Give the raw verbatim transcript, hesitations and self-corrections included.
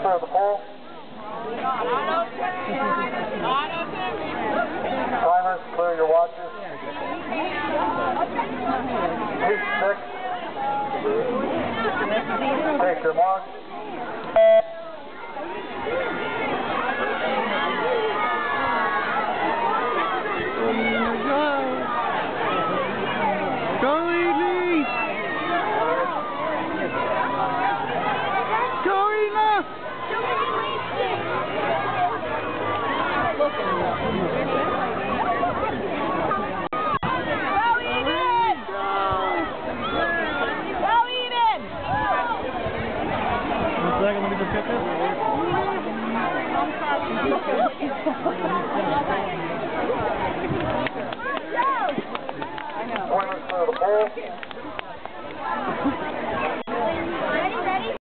clear the pole. Timers, clear your watches. Heat six. Take your mark. Let me just get this. Pointers clear the pole.